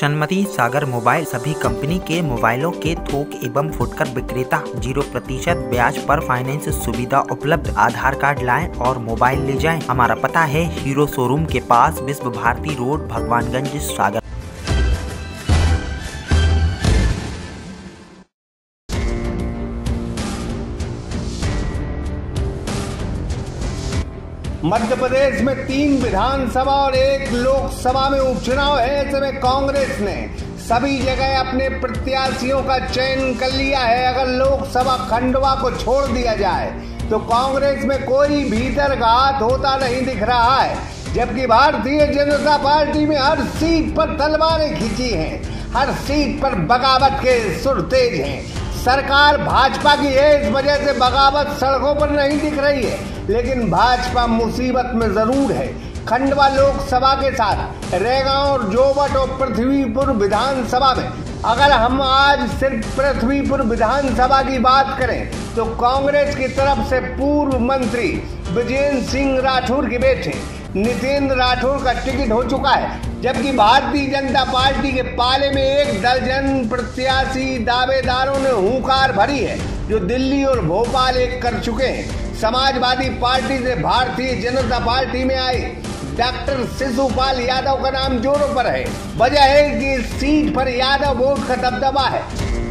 सन्मति सागर mobile सभी company के मोबाइलों के थोक एवं फुटकर विक्रेता 0% ब्याज पर फाइनेंस सुविधा उपलब्ध। आधार कार्ड लाएं और मोबाइल ले जाएं। हमारा पता है हीरो शोरूम के पास, विश्व भारती रोड, भगवानगंज, सागर। मध्य प्रदेश में 3 विधानसभा और 1 लोकसभा में उपचुनाव है। ऐसे में कांग्रेस ने सभी जगह अपने प्रत्याशियों का चयन कर लिया है। अगर लोकसभा खंडवा को छोड़ दिया जाए तो कांग्रेस में कोई भीतर घात होता नहीं दिख रहा है, जबकि भारतीय जनता पार्टी में हर सीट पर तलवारें खींची हैं, हर सीट पर बगावत के सुर तेज हैं। सरकार भाजपा की है, इस वजह से बगावत सड़कों पर नहीं दिख रही है, लेकिन भाजपा मुसीबत में जरूर है। खंडवा लोकसभा के साथ रैगांव और जोबट और पृथ्वीपुर विधानसभा में अगर हम आज सिर्फ पृथ्वीपुर विधानसभा की बात करें तो कांग्रेस की तरफ से पूर्व मंत्री विजेंद्र सिंह राठौर के बेटे नितेंद्र राठौर का टिकट हो चुका है, जबकि भारतीय जनता पार्टी के पाले में 1 दर्जन प्रत्याशी दावेदारों ने हुंकार भरी है, जो दिल्ली और भोपाल एक कर चुके हैं। समाजवादी पार्टी से भारतीय जनता पार्टी में आए डॉक्टर शिशुपाल यादव का नाम जोरों पर है। वजह है कि इस सीट पर यादव वोट का दबदबा है।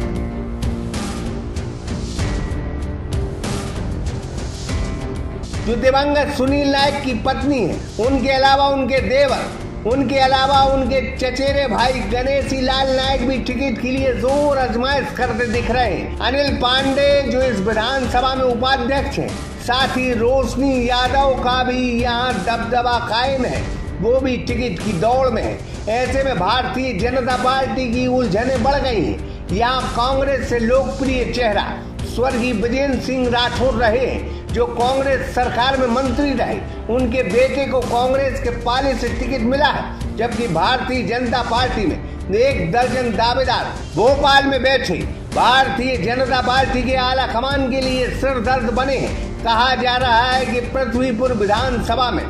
जो दिवंगत सुनील नायक की पत्नी है, उनके अलावा उनके देवर, उनके अलावा उनके चचेरे भाई गणेशी लाल नायक भी टिकट के लिए जोर आजमाइश करते दिख रहे हैं। अनिल पांडे जो इस विधानसभा में उपाध्यक्ष हैं, साथ ही रोशनी यादव का भी यहाँ दबदबा कायम है, वो भी टिकट की दौड़ में है। ऐसे में भारतीय जनता पार्टी की उलझनें बढ़ गई हैं। यहाँ कांग्रेस से लोकप्रिय चेहरा स्वर्गीय विजेंद्र सिंह राठौर रहे, जो कांग्रेस सरकार में मंत्री रहे, उनके बेटे को कांग्रेस के पाले से टिकट मिला है, जबकि भारतीय जनता पार्टी में 1 दर्जन दावेदार भोपाल में बैठे भारतीय जनता पार्टी के आला कमान के लिए सिरदर्द बने हैं। कहा जा रहा है कि पृथ्वीपुर विधानसभा में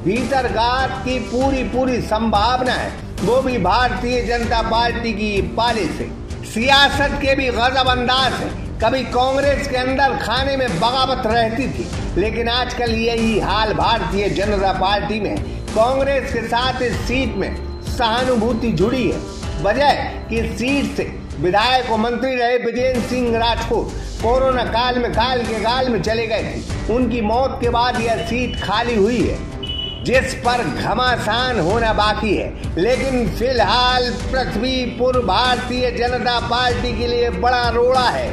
भीतरघात की पूरी संभावना है, वो भी भारतीय जनता पार्टी की पाले से। सियासत के भी गजब अंदाज है। कभी कांग्रेस के अंदर खाने में बगावत रहती थी, लेकिन आजकल यही हाल भारतीय जनता पार्टी में। कांग्रेस के साथ इस सीट में सहानुभूति जुड़ी है। वजह कि इस सीट से विधायक और मंत्री रहे विजेंद्र सिंह राठौर कोरोना काल में गाल के गाल में चले गए थे। उनकी मौत के बाद यह सीट खाली हुई है, जिस पर घमासान होना बाकी है। लेकिन फिलहाल पृथ्वीपुर भारतीय जनता पार्टी के लिए बड़ा रोड़ा है।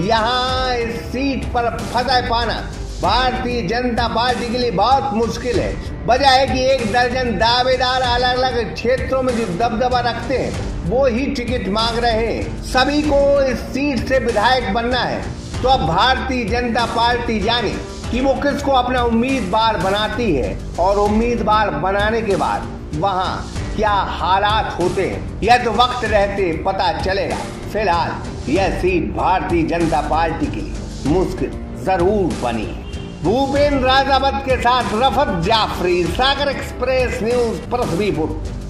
यहाँ इस सीट पर फतह पाना भारतीय जनता पार्टी के लिए बहुत मुश्किल है। वजह है कि 1 दर्जन दावेदार अलग अलग क्षेत्रों में जो दबदबा रखते हैं, वो ही टिकट मांग रहे हैं। सभी को इस सीट से विधायक बनना है, तो अब भारतीय जनता पार्टी जाने कि वो किसको अपना उम्मीदवार बनाती है, और उम्मीदवार बनाने के बाद वहाँ क्या हालात होते हैं, यह तो वक्त रहते पता चलेगा। फिलहाल यह सीट भारतीय जनता पार्टी के लिए मुश्किल जरूर बनी है। भूपेंद्र राजावत के साथ रफत जाफरी, सागर एक्सप्रेस न्यूज, पृथ्वीपुर।